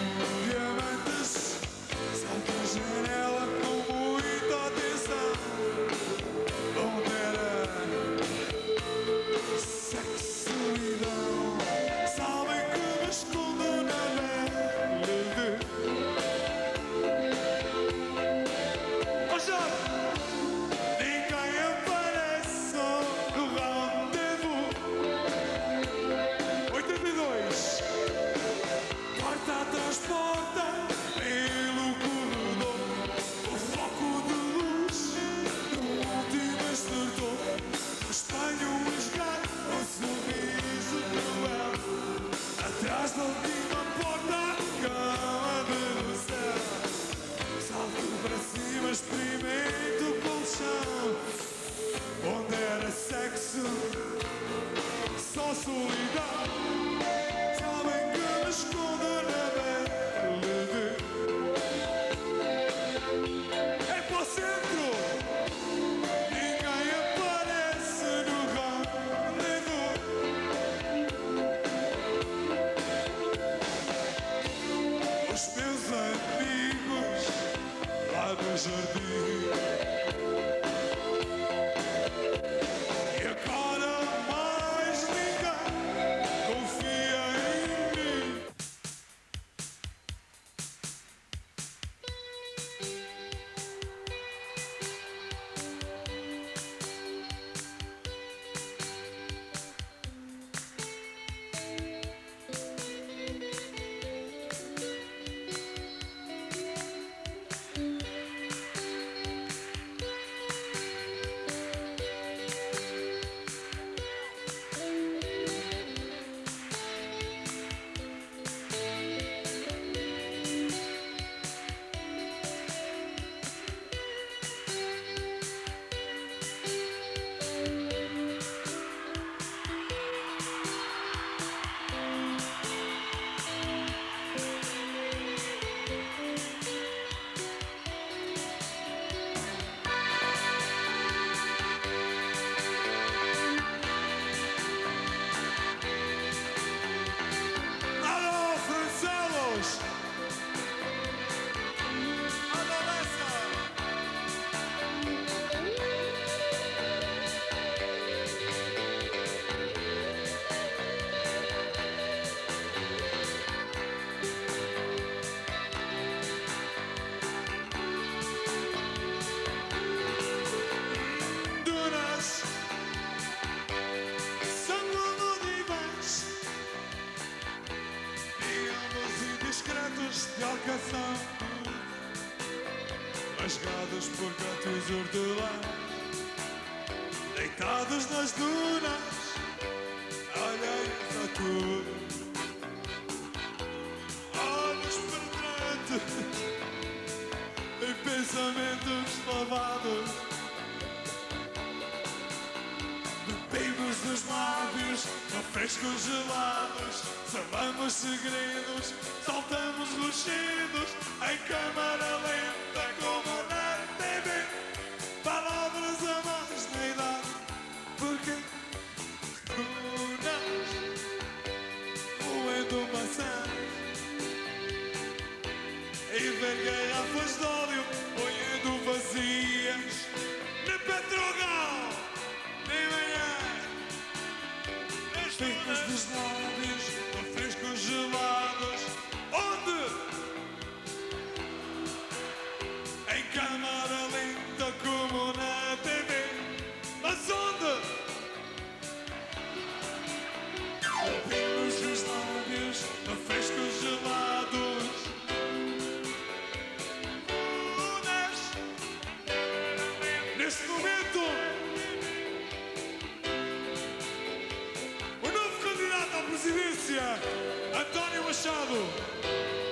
diamantes, salta a janela com muita atenção. Onde era sexo, solidão, sabem que me escondo na bela. Oh, Jorge! Ninguém aparece no rendezvous. 82. Porta atrás porta, pelo corredor, o foco de luz no último extintor. No espelho um esgato, um sorriso cruel. Atrás da última porta, cama de céu. Salto para cima, experimento o colchão. Onde era sexo, só solidão. Sabem que me escondo na bela. É para o centro. Ninguém aparece no rendezvous. Os meus amigos lá do jardim. E agora mais ninguém confia em mim. Alô, Francelos! Adolescência! Dunas são como divãs, digamos indiscretos de alcação, rasgados por cantos hortelãs, deitados nas dunas, alheios a tudo, olhos penetrantes em pensamentos lavados. Bebemos dos lábios, refrescos gelados, salvamos segredos, soltamos rugidos, em câmara lenta como na TV. Palavras a mais na idade, porque dunas moendo maçãs e ver garrafas de óleo moendo vazias na Petrogal. De manhã, ficas dos lábios, refrescos gelados. Onde? Em câmara lenta como na TV. Mas onde? Ficas dos lábios, refrescos gelados. Neste momento, o novo candidato à presidência, António Machado.